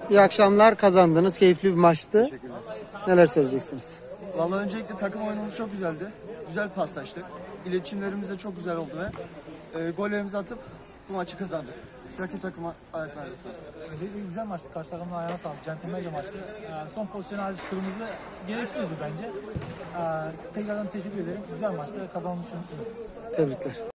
İyi akşamlar, kazandınız. Keyifli bir maçtı. Teşekkürler. Neler söyleyeceksiniz? Vallahi öncelikle takım oyunumuz çok güzeldi. Güzel paslaştık. İletişimlerimiz de çok güzel oldu ve gollerimizi atıp bu maçı kazandık. Rakip takıma ayaklarına sağlık. Öncelikle güzel maçtı. Karşı takımın ayağına sağlık. Centilmence maçtı. Son pozisyon hariç kırmızı gereksizdi bence. Tekrardan teşekkür ederim. Güzel maçtı. Kazanmışsınız. Tebrikler.